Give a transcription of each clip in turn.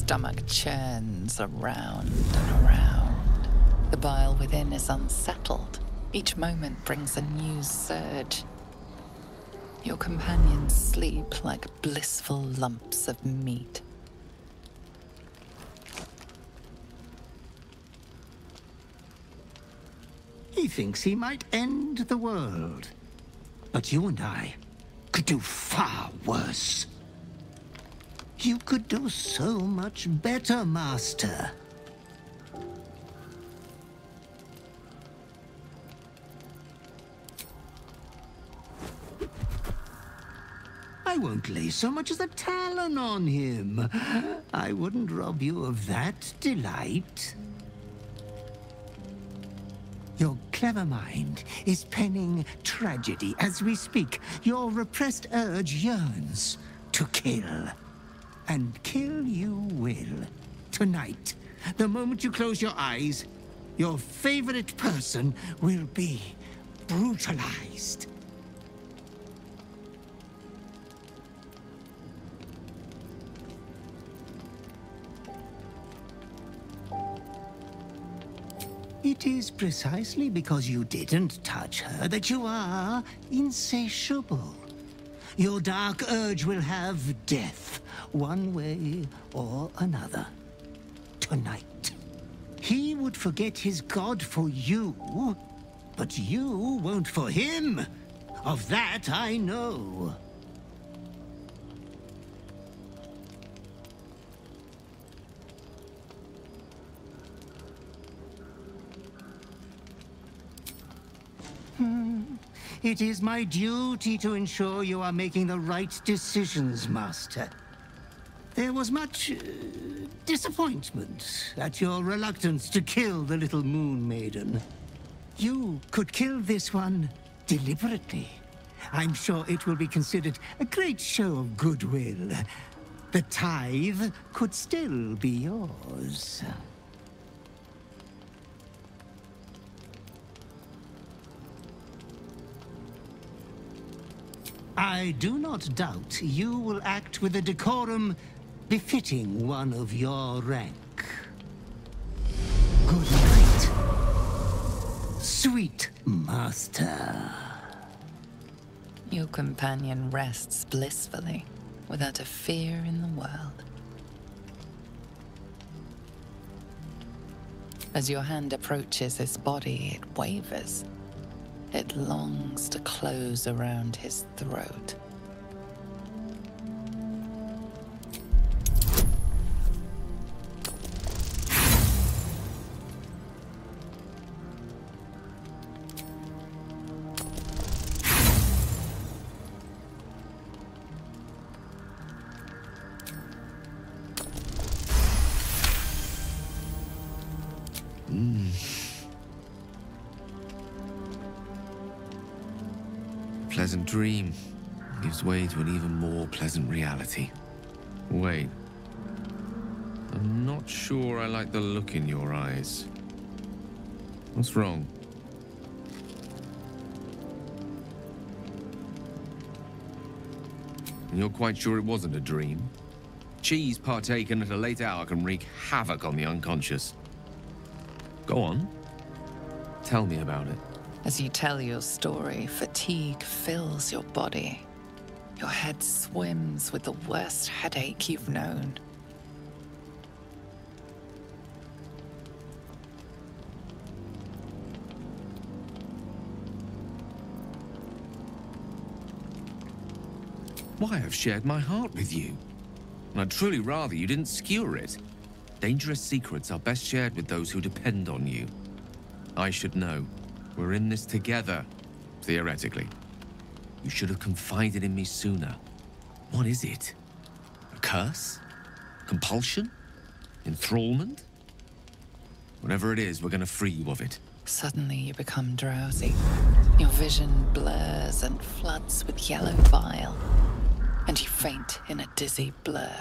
stomach churns around and around. The bile within is unsettled. Each moment brings a new surge. Your companions sleep like blissful lumps of meat. He thinks he might end the world. But you and I could do far worse. You could do so much better, Master. I won't lay so much as a talon on him. I wouldn't rob you of that delight. Your clever mind is penning tragedy as we speak. Your repressed urge yearns to kill. And kill you will. Tonight, the moment you close your eyes, your favorite person will be brutalized. It is precisely because you didn't touch her that you are insatiable. Your dark urge will have death, one way or another. Tonight. He would forget his god for you, but you won't for him. Of that I know. It is my duty to ensure you are making the right decisions, Master. There was much disappointment at your reluctance to kill the little Moon Maiden. You could kill this one deliberately. I'm sure it will be considered a great show of goodwill. The tithe could still be yours. I do not doubt you will act with a decorum befitting one of your rank. Good night, sweet master. Your companion rests blissfully, without a fear in the world. As your hand approaches his body, it wavers. It longs to close around his throat. Pleasant dream gives way to an even more pleasant reality. Wait. I'm not sure I like the look in your eyes. What's wrong? You're quite sure it wasn't a dream? Cheese partaken at a late hour can wreak havoc on the unconscious. Go on. Tell me about it. As you tell your story, fatigue fills your body. Your head swims with the worst headache you've known. Why, I've shared my heart with you. And I'd truly rather you didn't skewer it. Dangerous secrets are best shared with those who depend on you. I should know. We're in this together, theoretically. You should have confided in me sooner. What is it? A curse? Compulsion? Enthrallment? Whatever it is, we're gonna free you of it. Suddenly you become drowsy. Your vision blurs and floods with yellow bile, and you faint in a dizzy blur.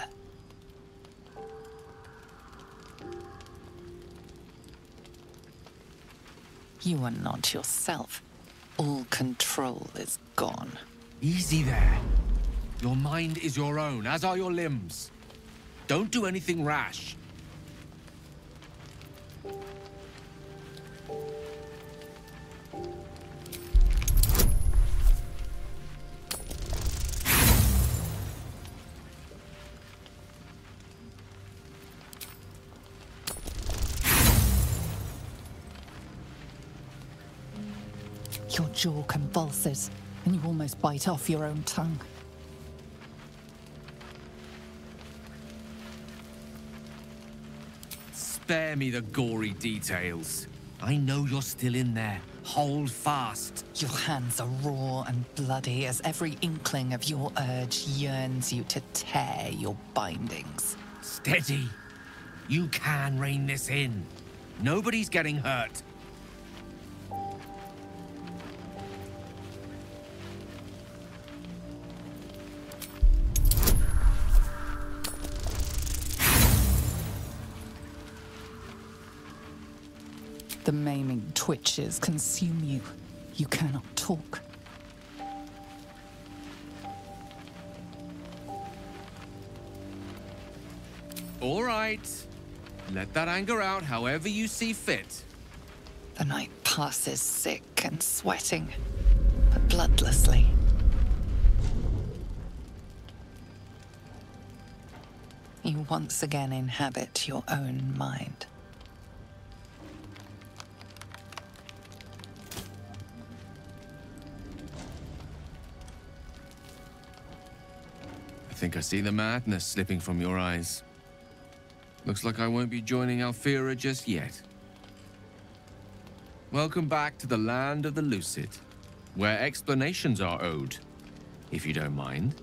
You are not yourself. All control is gone. Easy there. Your mind is your own, as are your limbs. Don't do anything rash. Your jaw convulses, and you almost bite off your own tongue. Spare me the gory details. I know you're still in there. Hold fast. Your hands are raw and bloody as every inkling of your urge yearns you to tear your bindings. Steady. You can rein this in. Nobody's getting hurt. The maiming twitches consume you. You cannot talk. All right. Let that anger out however you see fit. The night passes sick and sweating, but bloodlessly. You once again inhabit your own mind. I think I see the madness slipping from your eyes. Looks like I won't be joining Alfira just yet. Welcome back to the land of the Lucid, where explanations are owed, if you don't mind.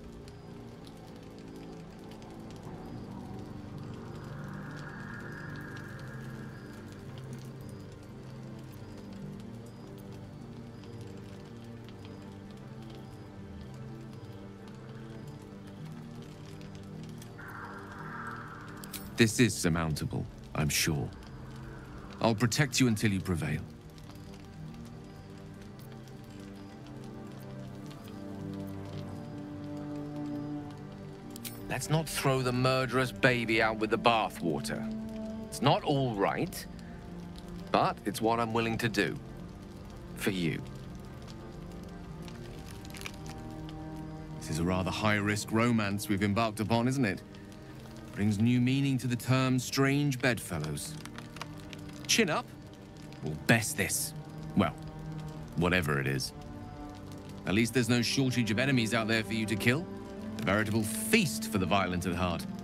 This is surmountable, I'm sure. I'll protect you until you prevail. Let's not throw the murderous baby out with the bathwater. It's not all right, but it's what I'm willing to do. For you. This is a rather high-risk romance we've embarked upon, isn't it? Brings new meaning to the term strange bedfellows. Chin up, or best this. Well, whatever it is. At least there's no shortage of enemies out there for you to kill. A veritable feast for the violent at heart.